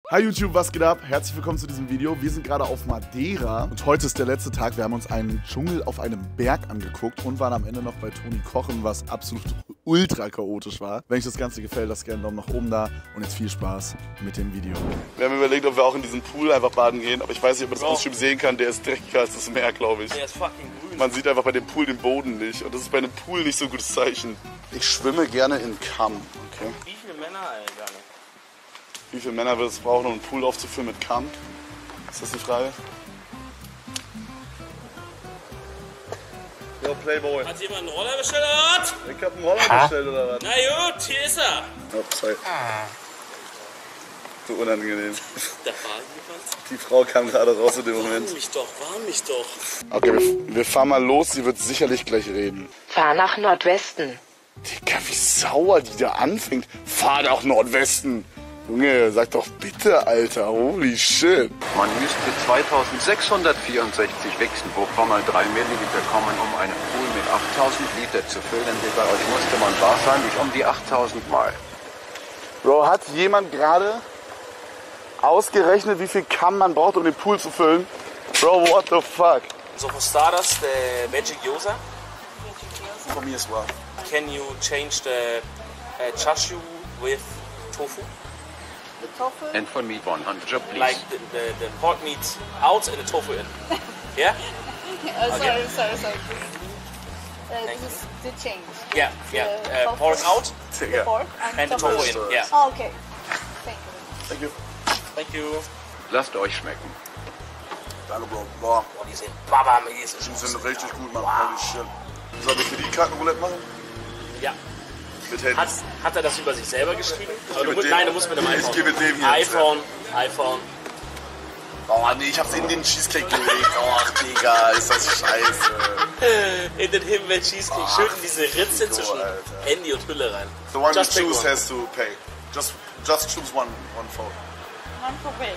Hi YouTube, was geht ab? Herzlich willkommen zu diesem Video. Wir sind gerade auf Madeira und heute ist der letzte Tag. Wir haben uns einen Dschungel auf einem Berg angeguckt und waren am Ende noch bei Toni kochen, was absolut ultra chaotisch war. Wenn euch das Ganze gefällt, lasst gerne einen Daumen nach oben da und jetzt viel Spaß mit dem Video. Wir haben überlegt, ob wir auch in diesen Pool einfach baden gehen, aber ich weiß nicht, ob man das Ausschub sehen kann. Der ist dreckiger als das Meer, glaube ich. Der ist fucking grün. Man sieht einfach bei dem Pool den Boden nicht und das ist bei einem Pool nicht so ein gutes Zeichen. Ich schwimme gerne in Kamm, okay? Wie viele Männer, Alter? Wie viele Männer wird es brauchen, um einen Pool aufzufüllen mit Kamm? Ist das die Frage? Yo, Playboy. Hat jemand einen Roller bestellt oder was? Ich hab einen Roller bestellt oder was? Na gut, hier ist er. Oh, sorry. So unangenehm. Da war jemand. Die Frau kam gerade raus in dem Moment. Warn mich doch. Okay, wir fahren mal los. Sie wird sicherlich gleich reden. Fahr nach Nordwesten. Digga, wie sauer die da anfängt. Fahr nach Nordwesten. Junge, sag doch bitte, Alter. Holy shit. Man müsste 2664 Wechselwurf mal 3 Milliliter kommen, um einen Pool mit 8000 Liter zu füllen. Bei euch musste man wahrscheinlich um die 8000 Mal. Bro, hat jemand gerade ausgerechnet, wie viel Kamm man braucht, um den Pool zu füllen? Bro, what the fuck? So, for starters, the veggie gyoza. For me as well. Can you change the chashu with tofu? And for me 100, please. Like the pork meat out and the tofu in. Yeah? Sorry. This is the change. Yeah. The Pork out Yeah. pork and the tofu in. Yeah. Oh, okay. Thank you. Thank you. Thank you. Lasst euch schmecken. Danke, Bro. Boah, Oh, die sind babamäßig. die sind richtig gut, Mann. Holy shit. Soll ich Kreditkartenroulette machen? Ja. Mit Handys. Hat er das über sich selber geschrieben? Aber geh mit dem- nein, du musst mit dem ich iPhone. geh mit dem hier. iPhone. Oh nee, ich hab's in den Cheesecake gelegt. Oh, Digga, ist das scheiße. In den Himmel Cheesecake. Schön in diese Ritze zwischen Alter. Handy und Hülle rein. The one Just you pick choose one. has to pay. Just choose one phone. One for big.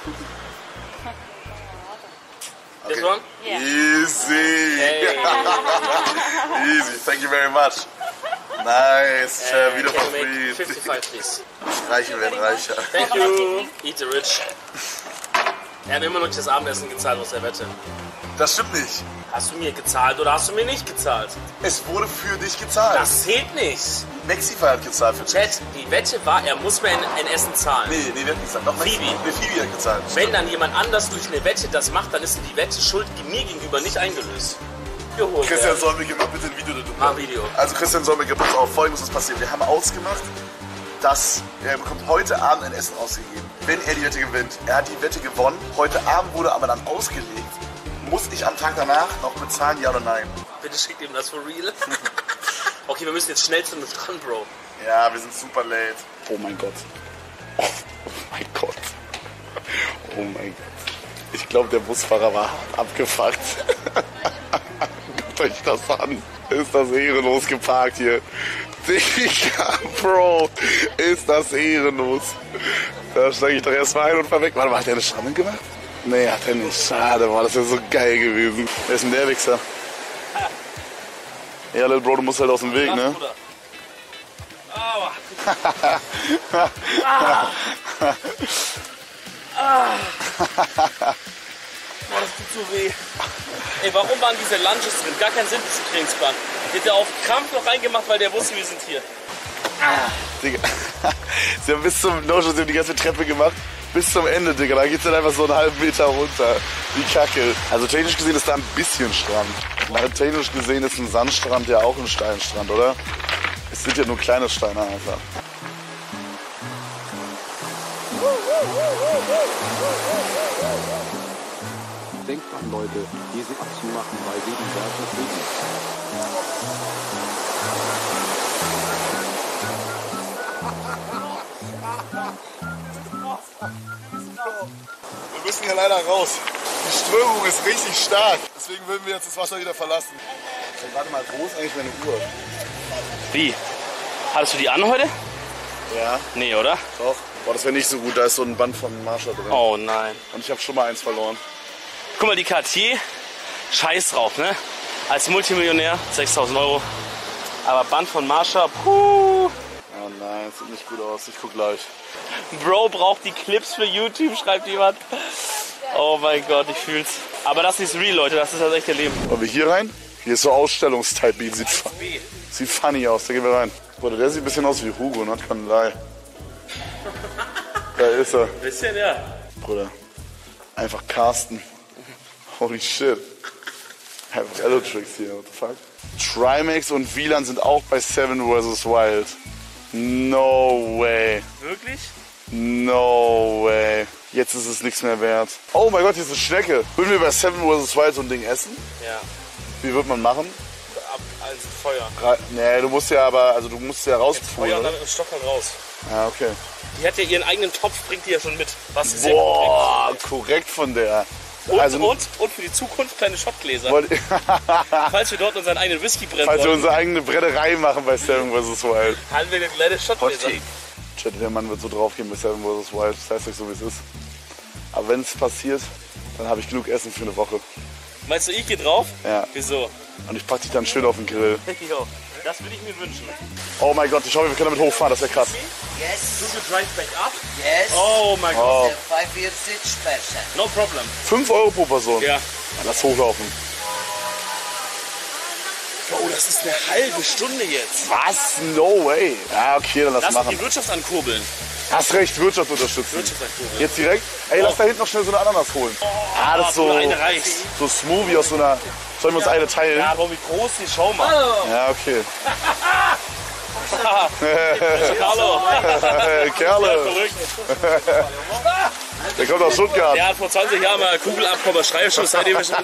This one? Yeah. Easy. Hey. Easy. Thank you very much. Nice. Wieder Can for you free. make 55, please. Reiche werden reicher. Thank you. Eat the rich. Er hat immer noch nicht das Abendessen gezahlt aus der Wette. Das stimmt nicht. Hast du mir gezahlt oder hast du mir nicht gezahlt? Es wurde für dich gezahlt. Das zählt nicht. Mexifa hat gezahlt für dich. Chat, die Wette war, er muss mir ein Essen zahlen. Nee, wir hatten gezahlt. Doch, Phoebe. Phoebe hat gezahlt. Wenn dann jemand anders durch eine Wette das macht, dann ist die Wette Schuld mir gegenüber nicht eingelöst. Geholt. Christian Solmecke macht bitte ein Video darüber. Mach ein Video. Also Christian Solmecke, pass auf, folgendes ist passiert. Wir haben ausgemacht, dass er bekommt heute Abend ein Essen ausgegeben, wenn er die Wette gewinnt. Er hat die Wette gewonnen. Heute Abend wurde aber dann ausgelegt. Muss ich am Tag danach noch bezahlen, ja oder nein? Bitte schickt ihm das for real. Okay, wir müssen jetzt schnell zum Strand, Bro. Ja, wir sind super late. Oh mein Gott. Oh mein Gott. Oh mein Gott. Ich glaube, der Busfahrer war hart abgefuckt. Guckt euch das an. Ist das ehrenlos geparkt hier. Digga, Bro. Ist das ehrenlos. Da steige ich doch erstmal ein und fahr weg. Warte mal, hat der eine Schrammel gemacht? Nee, hat er nicht. Schade, Mann. Das wäre so geil gewesen. Wer ist denn der Wichser? Ja, Little Bro, du musst halt aus dem Weg, ne? Bruder. Aua. Boah, das tut so weh. Ey, warum waren diese Lunges drin? Gar kein Sinn, diesen Trainingsplan. Die hat er auf Krampf noch reingemacht, weil der wusste, wir sind hier. Digga. Sie haben bis zum No-Show die ganze Treppe gemacht. Bis zum Ende, Digga. Da geht's dann einfach so einen halben Meter runter. Wie Kacke. Also technisch gesehen ist da ein bisschen Strand. Aber technisch gesehen ist ein Sandstrand ja auch ein Steinstrand, oder? Es sind ja nur kleine Steine einfach. Denkt dran, Leute, diese abzumachen, weil gegenwärtig fliegen. Wir müssen hier leider raus. Die Strömung ist richtig stark. Deswegen würden wir jetzt das Wasser wieder verlassen. Hey, warte mal, wo ist eigentlich meine Uhr? Wie? Hattest du die an heute? Ja, Nee, oder? doch. Boah, das wäre nicht so gut. Da ist so ein Band von Marshall drin. Oh nein. Und ich habe schon mal eins verloren. Guck mal, die Cartier, scheiß drauf, ne? Als Multimillionär, 6.000 Euro. Aber Band von Marsha, puh. Ja, nein, das sieht nicht gut aus. Ich guck gleich. Bro braucht die Clips für YouTube, schreibt jemand. Oh mein Gott, ich fühl's. Aber das ist real, Leute, das ist das echte Leben. Wollen wir hier rein? Hier ist so Ausstellungstype. Sieht funny aus, da gehen wir rein. Bruder, der sieht ein bisschen aus wie Hugo, not gonna lie. Da ist er. Bisschen, ja. Bruder, einfach Carsten. Holy shit. Einfach Elotrix hier, what the fuck? Trimax und Wieland sind auch bei Seven vs. Wild. No way. Wirklich? No way. Jetzt ist es nichts mehr wert. Oh mein Gott, hier ist eine Schnecke. Würden wir bei Seven vs. Wild so ein Ding essen? Ja. Wie wird man machen? Als Feuer. Nee, du musst ja aber, also du musst ja Feuer rauspulen. und dann mit dem Stock dann raus. Ja, okay. Die hat ja ihren eigenen Topf, bringt die ja schon mit. Was sehr Boah, korrekt von der. Und, Also, und für die Zukunft kleine Shotgläser. wollt- Falls wir dort unseren eigenen Whisky brennen falls wir wollen, unsere eigene Brennerei machen bei Seven vs. Wild. halten wir kleine Shotgläser. Chat, der Mann wird so draufgehen bei Seven vs. Wild. Das heißt euch so, wie es ist. Aber wenn es passiert, dann habe ich genug Essen für eine Woche. Meinst du, ich gehe drauf? Ja. Wieso? Und ich pack dich dann schön auf den Grill. Jo, das würde ich mir wünschen. Oh mein Gott, ich hoffe, wir können damit hochfahren. Das wäre krass. Yes, Do you drive back up? yes. Oh mein Gott. Oh, 5 years each person. No problem. 5 Euro pro Person. Ja. Lass hochlaufen. Oh, das ist eine halbe Stunde jetzt. Was? No way. Ja, okay, dann lass Lass uns machen. die Wirtschaft ankurbeln. Hast recht, Wirtschaft unterstützen. Wirtschaft ankurbeln. Jetzt direkt? Ey, lass da hinten noch schnell so eine Ananas holen. Ah, das ist so, nur eine reicht. so Smoothie aus so einer... Sollen wir uns eine teilen? Ja, aber wie groß die Show macht. Ja, okay. Hallo. Kerle, Verrückt. der kommt aus Stuttgart. Der hat vor 20 Jahren mal Kugelabkommen, Schreibschuss, seitdem wir schon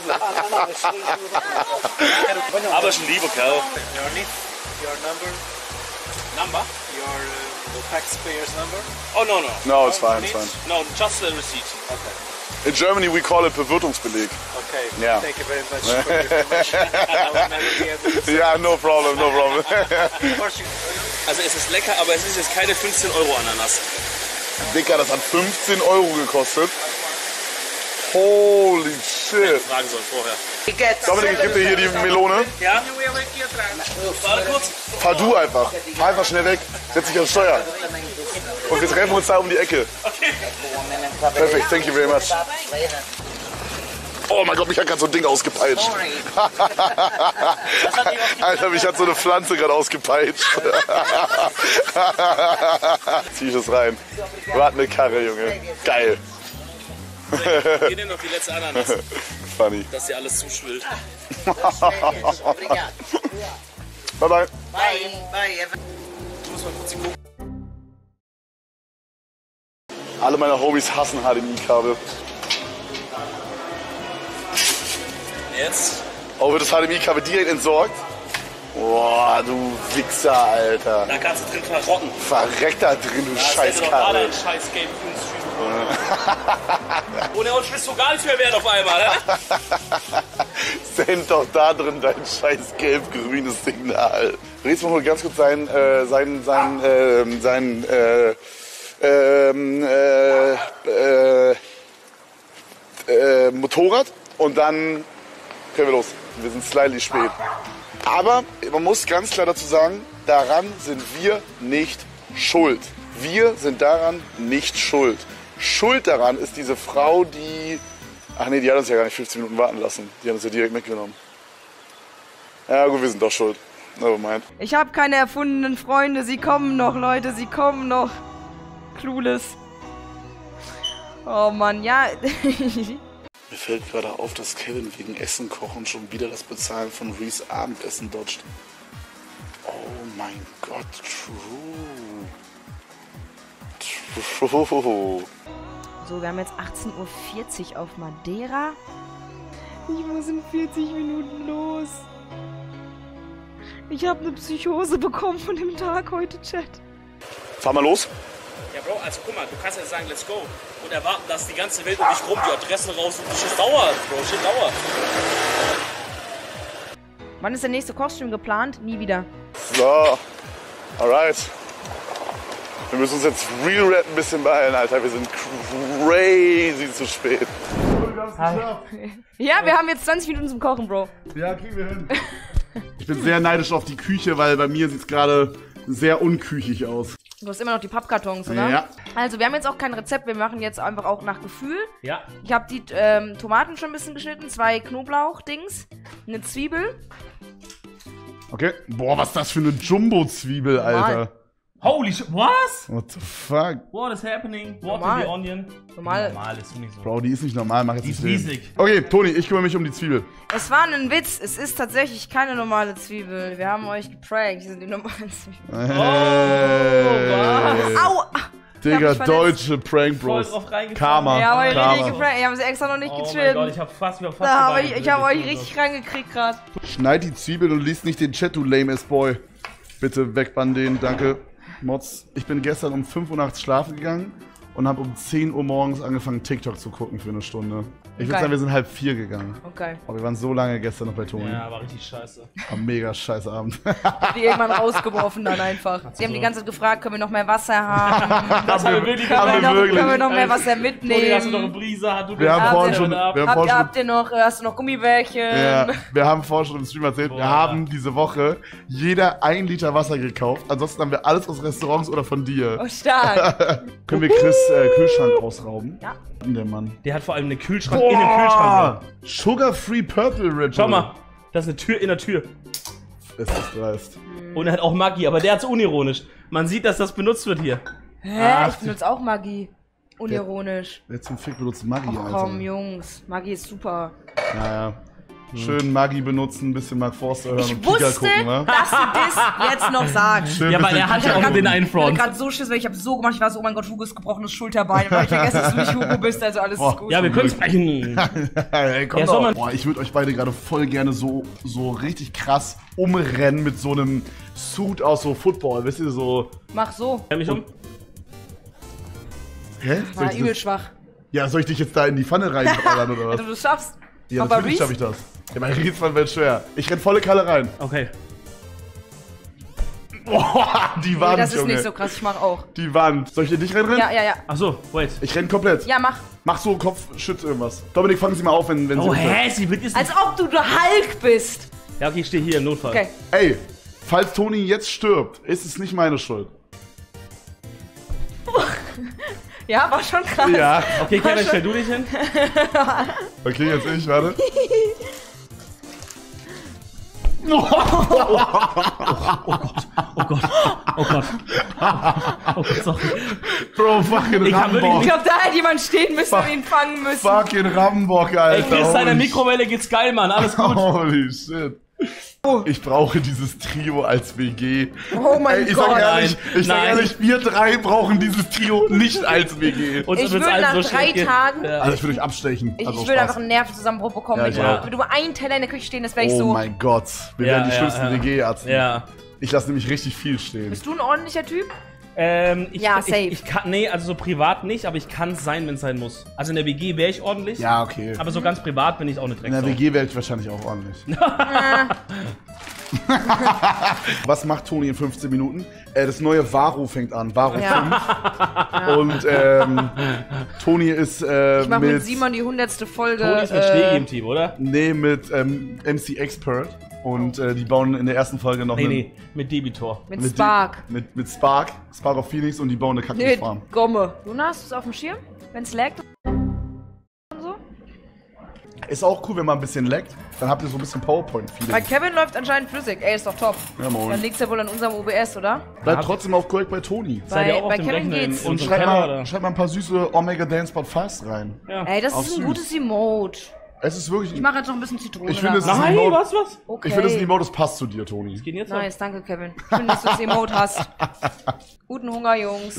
aber schon lieber Kerl. Your number, Number? your taxpayer's number. Oh, no, no. No, it's fine, it's fine. No, just the receipt. In Germany we call it Bewirtungsbeleg. Okay. Yeah. Thank you very much for your information. I will never be able to. Ja, no problem, no problem. Of course, Also es ist lecker, aber es ist jetzt keine 15 Euro Ananas. Dicker, das hat 15 Euro gekostet. Holy shit. Fragen sollen vorher. Dominik, ich gebe dir hier die Melone. Ja? Warte kurz. Fahr du einfach. Fahr einfach schnell weg. Setz dich ans Steuer. Und wir treffen uns da um die Ecke. Perfekt, thank you very much. Oh mein Gott, mich hat gerade so ein Ding ausgepeitscht. Alter, mich hat so eine Pflanze gerade ausgepeitscht. Zieh ich das rein. Warte eine Karre, Junge. Geil. Wir nehmen noch die letzte Ananas, Funny. dass dir alles zuschwillt. Bye bye. Bye, bye. Du musst mal kurz gucken. Alle meine Homies hassen HDMI-Kabel. Jetzt? Oh, wird das HDMI-Kabel direkt entsorgt? Boah, du Wichser, Alter. Da kannst du drin verrotten. Verreck da drin, du Das hätte doch gerade Scheißkabel. ein scheiß Game Stream. Ohne uns bist du gar nicht mehr wert auf einmal, ne? Send doch da drin dein scheiß gelb-grünes Signal. Redst mal ganz kurz sein Motorrad und dann können wir los. Wir sind slightly spät. Aber man muss ganz klar dazu sagen, daran sind wir nicht schuld. Wir sind daran nicht schuld. Schuld daran ist diese Frau, die... Ach nee, die hat uns ja gar nicht 15 Minuten warten lassen. Die hat uns ja direkt mitgenommen. Ja gut, wir sind doch schuld. Nevermind. Ich habe keine erfundenen Freunde. Sie kommen noch, Leute. Sie kommen noch. Clueless. Oh Mann, ja. Mir fällt gerade auf, dass Kevin wegen Essen kochen schon wieder das Bezahlen von Reese Abendessen dodgt. Oh mein Gott, true. So, wir haben jetzt 18:40 Uhr auf Madeira. Ich muss in 40 Minuten los. Ich habe eine Psychose bekommen von dem Tag heute, Chat. Fahr mal los. Ja, Bro, also guck mal, du kannst ja sagen, let's go. Und erwarten, dass die ganze Welt um dich rum die Adressen raus und Shit dauert, Bro, Shit dauert. Wann ist der nächste Kochstream geplant? Nie wieder. So, alright. Wir müssen uns jetzt Real Rap ein bisschen beeilen, Alter. Wir sind crazy zu spät. Ja, wir haben jetzt 20 Minuten zum Kochen, Bro. Ja, kriegen wir hin. Ich bin sehr neidisch auf die Küche, weil bei mir sieht es gerade sehr unküchig aus. Du hast immer noch die Pappkartons, oder? Ja. Also, wir haben jetzt auch kein Rezept. Wir machen jetzt einfach auch nach Gefühl. Ja. Ich habe die Tomaten schon ein bisschen geschnitten. 2 Knoblauch-Dings. Eine Zwiebel. Okay. Boah, was ist das für eine Jumbo-Zwiebel, Alter. Holy shit, was? What the fuck? What is happening? Water Normal. the onion. Normal. Normal ist nicht so. Bro, die ist nicht normal, mach jetzt Die ist nicht den. riesig. Okay, Toni, ich kümmere mich um die Zwiebel. Es war ein Witz. Es ist tatsächlich keine normale Zwiebel. Wir haben euch geprankt. Die sind die normalen Zwiebeln. Hey. Au! Digga, Ich hab mich deutsche Prank Voll Bros. drauf reingefallen. Karma. Ja, aber Karma. richtig geprankt. Ich habe sie extra noch nicht Oh mein gechillt. Gott, ich hab fast Da geweint. ich hab euch richtig reingekriegt gerade. Schneid die Zwiebeln und liest nicht den Chat, du lame ass Boy. Bitte wegbannen den, danke. Mods. Ich bin gestern um 5 Uhr nachts schlafen gegangen und habe um 10 Uhr morgens angefangen, TikTok zu gucken für eine Stunde. Ich würde Geil. sagen, wir sind 3:30 gegangen. Okay. Aber wir waren so lange gestern noch bei Toni. Ja, war richtig scheiße. War ein mega scheiß Abend. Die irgendwann rausgeworfen dann einfach. Sie haben die ganze Zeit gefragt, können wir noch mehr Wasser haben? Das haben wir wirklich haben wir wirklich. Können wir noch mehr Wasser Toni, hast du noch eine mitnehmen? Brise? Wir haben vorhin schon, Habt ihr noch, hast du noch Gummibärchen? ja, wir haben vorhin schon im Stream erzählt, wir Boah. haben diese Woche jeder 1 Liter Wasser gekauft. Ansonsten haben wir alles aus Restaurants oder von dir. Oh, stark. Können wir Chris Kühlschrank ausrauben? Ja. Der Mann. Der hat vor allem einen Kühlschrank in dem Kühlschrank drin. Sugar-Free Purple Red Schau Bull. mal, das ist eine Tür in der Tür. Ist das dreist. Und er hat auch Maggi, aber der hat's unironisch. Man sieht, dass das benutzt wird hier. Hä? Ich benutze auch Magie. Unironisch. Wer zum Fick benutzt Maggi, Ach Alter? komm, Jungs. Magie ist super. Naja. Schön Maggi benutzen, ein bisschen Mark Forster hören Ich und Kika wusste, gucken, wa? dass du das jetzt noch sagst. Schön Ja, weil bisschen er hat ja Kika auch den gucken. einen Ich hatte Front. gerade so Schiss, weil ich habe so gemacht, ich war so, oh mein Gott, Hugo ist gebrochenes Schulterbein, weil ich vergesse, dass du nicht Hugo bist, also alles ist gut. Ja, wir können sprechen. Ey, komm Ja, doch. soll man- Boah, ich würde euch beide gerade voll gerne so richtig krass umrennen mit so einem Suit aus so Football, wisst ihr, so... Mach so. Dreh mich um. Hä? Soll War ich übel das, schwach. ja, soll ich dich jetzt da in die Pfanne reinballern oder was? Also du schaffst. Ja, Aber natürlich Reese? schaff ich das. Ja, mein Riesmann wird schwer. Ich renn volle Kalle rein. Okay. Boah, die Nee, Wand, das ist Junge. nicht so krass, ich mach auch. Die Wand. Soll ich in dich reinrennen? Ja, ja, ja. Achso, wait. Ich renn komplett. Ja, mach. Mach so Kopfschütz irgendwas. Dominik, fangen Sie mal auf, wenn Oh, Sie... hä? Sie wird jetzt Als ob du der Hulk bist. Ja, okay, ich stehe hier im Notfall. Okay. Ey, falls Toni jetzt stirbt, ist es nicht meine Schuld. Ja, war schon krass. Ja. Okay, Kevin, stell du dich hin. Okay, jetzt ich, warte. Oh Gott. Oh Gott, sorry. Bro, fucking Ich hab wirklich Ich Rambock. glaube, da hätte jemand stehen müssen und ihn fangen müssen. Fucking Rambock, Ey, Alter. Chris, deiner Holy Mikrowelle geht's geil, Mann. Alles gut. Holy shit. Ich brauche dieses Trio als WG. Oh mein Ey, ich Gott. sag ehrlich, Nein. wir 3 brauchen dieses Trio nicht als WG. Uns Ich wird's würde allen nach so 3 schlecht gehen. Tagen, Ja. Also ich würde euch abstechen. ich Also würde Spaß. einfach einen Nervenzusammenbruch bekommen. Ja, wenn ich du auch. wenn du nur einen Teller in der Küche stehen, das wäre ich Oh so. mein Gott. Wir Ja, werden die ja, schlimmsten ja. WG-Ärzte. Ja. Ich lasse nämlich richtig viel stehen. Bist du ein ordentlicher Typ? Ja, safe. Ich kann, nee, also so privat nicht, aber ich kann es sein, wenn es sein muss. Also in der WG wäre ich ordentlich. Ja, okay. Aber so ganz privat bin ich auch eine In Drecksau. der WG wäre ich wahrscheinlich auch ordentlich. Was macht Toni in 15 Minuten? Das neue Varo fängt an. Varo 5. Und Toni ist Ich mache mit mit... Simon die 100. Folge. Toni ist mit Stegi im Team, oder? Nee, mit MC Expert. Und die bauen in der ersten Folge noch Nee, mit Debitor. mit mit Spark. Mit Spark of Phoenix und die bauen eine Nee, Kaktusfarm. Gomme. Jonas, hast du es auf dem Schirm? Wenn's laggt und so? Ist auch cool, wenn man ein bisschen laggt. Dann habt ihr so ein bisschen Bei PowerPoint-Feeling. Kevin läuft anscheinend flüssig. Ey, ist doch top. Ja, moin. Dann liegt's ja wohl an unserem OBS, oder? Bleibt trotzdem auch korrekt bei Toni. Seid ihr auch auf bei dem Kevin Rechner geht's. in Und unserem schreibt Keller, mal, oder? schreibt mal ein paar süße Omega Dance Podcast rein. Ja. Ey, das Auch ist ein süß. gutes Emote. Es ist wirklich... Ich mache jetzt noch ein bisschen Zitrone. Ich finde, da es ist rein. ein Nein, Emote. was? Okay. Ich finde, es ist ein Emote, das passt zu dir, Toni. Geht jetzt Nice, danke, Kevin. Schön, dass du das Emote hast. Guten Hunger, Jungs.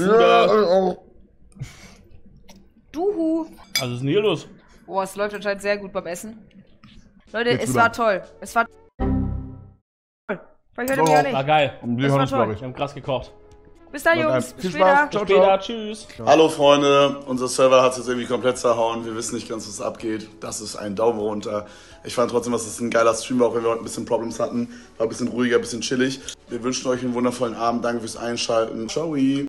Duhu. Also ist denn hier los? Boah, es läuft anscheinend sehr gut beim Essen. Leute, Jetzt es wieder. war toll. Es war toll. Vielleicht hört ihr Oh, mich auch War nicht. geil. Und wir Das hören war uns, toll. glaube ich. Wir haben krass gekocht. Bis dann, Und Jungs. viel Bis Spaß. später. Ciao, Bis später, tschüss. Hallo Freunde, unser Server hat es jetzt irgendwie komplett zerhauen. Wir wissen nicht ganz, was abgeht. Das ist ein Daumen runter. Ich fand trotzdem, dass es ein geiler Stream war, auch wenn wir heute ein bisschen Problems hatten. War ein bisschen ruhiger, ein bisschen chillig. Wir wünschen euch einen wundervollen Abend. Danke fürs Einschalten. Ciao.